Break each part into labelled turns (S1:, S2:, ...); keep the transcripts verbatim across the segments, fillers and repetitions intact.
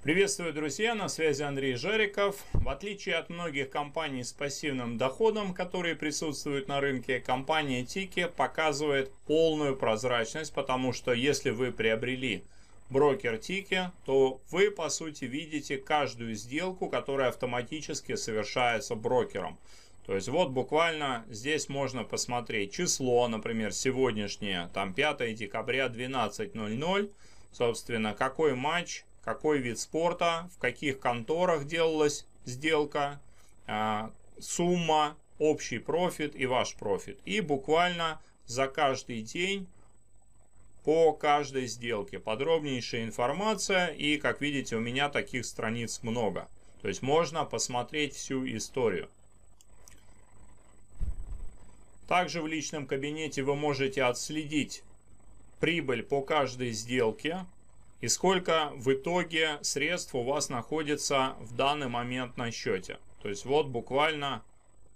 S1: Приветствую, друзья! На связи Андрей Жариков. В отличие от многих компаний с пассивным доходом, которые присутствуют на рынке, компания Tiki показывает полную прозрачность, потому что если вы приобрели брокер Tiki, то вы по сути видите каждую сделку, которая автоматически совершается брокером. То есть вот буквально здесь можно посмотреть число, например, сегодняшнее, там пятое декабря двенадцать ноль ноль, собственно, какой матч, какой вид спорта, в каких конторах делалась сделка, сумма, общий профит и ваш профит. И буквально за каждый день по каждой сделке подробнейшая информация. И как видите, у меня таких страниц много. То есть можно посмотреть всю историю. Также в личном кабинете вы можете отследить прибыль по каждой сделке и сколько в итоге средств у вас находится в данный момент на счете. То есть вот буквально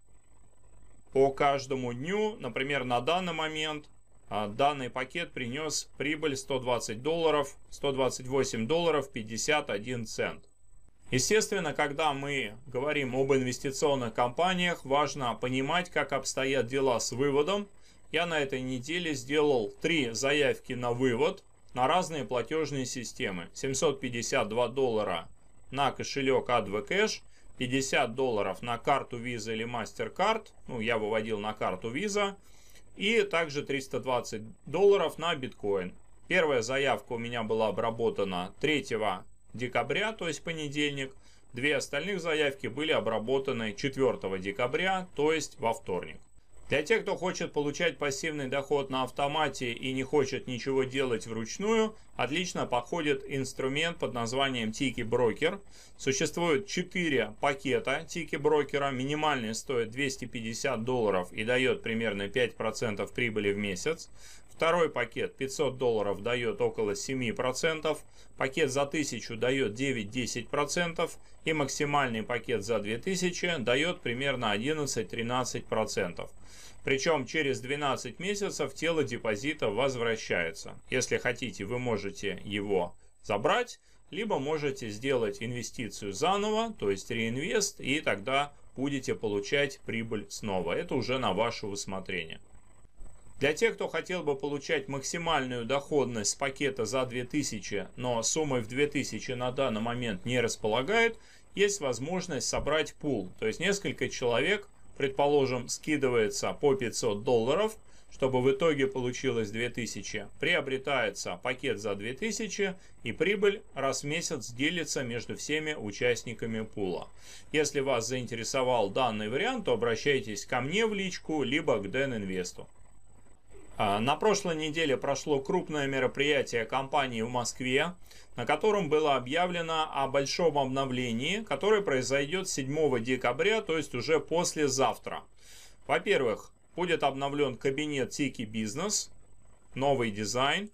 S1: по каждому дню, например, на данный момент данный пакет принес прибыль сто двадцать долларов, сто двадцать восемь долларов пятьдесят один цент. Естественно, когда мы говорим об инвестиционных компаниях, важно понимать, как обстоят дела с выводом. Я на этой неделе сделал три заявки на вывод на разные платежные системы. семьсот пятьдесят два доллара на кошелек AdvoCash, пятьдесят долларов на карту Visa или MasterCard, ну я выводил на карту Visa, и также триста двадцать долларов на биткоин. Первая заявка у меня была обработана третьего декабря, то есть понедельник. Две остальных заявки были обработаны четвёртого декабря, то есть во вторник. Для тех, кто хочет получать пассивный доход на автомате и не хочет ничего делать вручную, отлично подходит инструмент под названием Tiki Broker. Существует четыре пакета Tiki Broker. Минимальный стоит двести пятьдесят долларов и дает примерно пять процентов прибыли в месяц. Второй пакет пятьсот долларов дает около семи процентов. Пакет за тысячу дает девять-десять процентов. И максимальный пакет за две тысячи дает примерно одиннадцать-тринадцать процентов. Причем через двенадцать месяцев тело депозита возвращается. Если хотите, вы можете его забрать, либо можете сделать инвестицию заново, то есть реинвест, и тогда будете получать прибыль снова. Это уже на ваше усмотрение. Для тех, кто хотел бы получать максимальную доходность с пакета за две тысячи, но суммой в две тысячи на данный момент не располагает, есть возможность собрать пул. То есть несколько человек, предположим, скидывается по пятьсот долларов, чтобы в итоге получилось две тысячи. Приобретается пакет за две тысячи, и прибыль раз в месяц делится между всеми участниками пула. Если вас заинтересовал данный вариант, то обращайтесь ко мне в личку, либо к Дэн Инвесту. На прошлой неделе прошло крупное мероприятие компании в Москве, на котором было объявлено о большом обновлении, которое произойдет седьмого декабря, то есть уже послезавтра. Во-первых, будет обновлен кабинет Tiki Business, новый дизайн.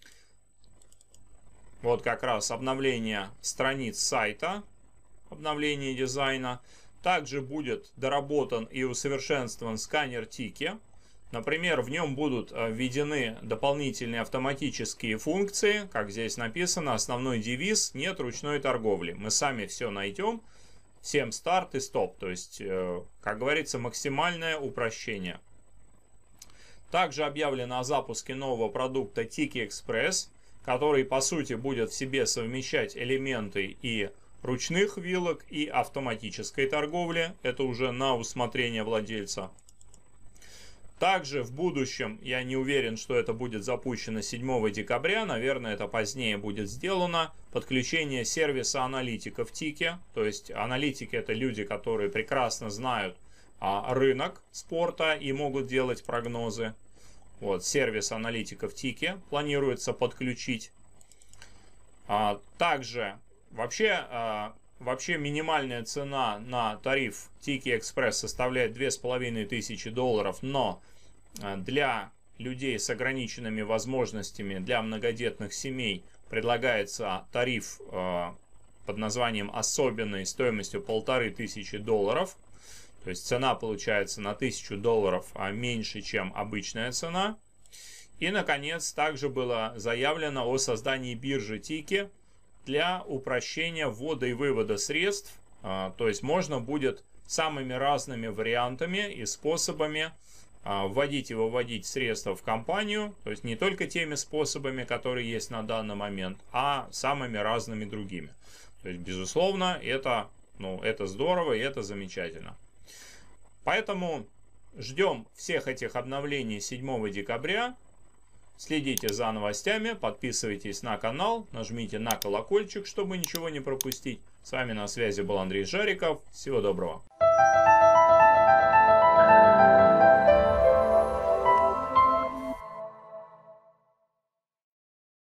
S1: Вот как раз обновление страниц сайта, обновление дизайна. Также будет доработан и усовершенствован сканер Tiki. Например, в нем будут введены дополнительные автоматические функции, как здесь написано, основной девиз: нет ручной торговли. Мы сами все найдем, всем старт и стоп, то есть, как говорится, максимальное упрощение. Также объявлено о запуске нового продукта Tiki Express, который по сути будет в себе совмещать элементы и ручных вилок, и автоматической торговли. Это уже на усмотрение владельца. Также в будущем, я не уверен, что это будет запущено седьмого декабря, наверное, это позднее будет сделано, подключение сервиса аналитиков Tiki. То есть аналитики — это люди, которые прекрасно знают а, рынок спорта и могут делать прогнозы. Вот, сервис аналитиков Tiki планируется подключить. А, также вообще... А, Вообще минимальная цена на тариф Tiki Express составляет две тысячи пятьсот долларов, но для людей с ограниченными возможностями, для многодетных семей предлагается тариф под названием «Особенный» стоимостью полторы тысячи долларов. То есть цена получается на тысячу долларов меньше, чем обычная цена. И, наконец, также было заявлено о создании биржи Tiki. для упрощения ввода и вывода средств. То есть можно будет самыми разными вариантами и способами вводить и выводить средства в компанию. То есть не только теми способами, которые есть на данный момент, а самыми разными другими. То есть, безусловно, это, ну, это здорово и это замечательно. Поэтому ждем всех этих обновлений седьмого декабря. Следите за новостями, подписывайтесь на канал, нажмите на колокольчик, чтобы ничего не пропустить. С вами на связи был Андрей Жариков. Всего доброго.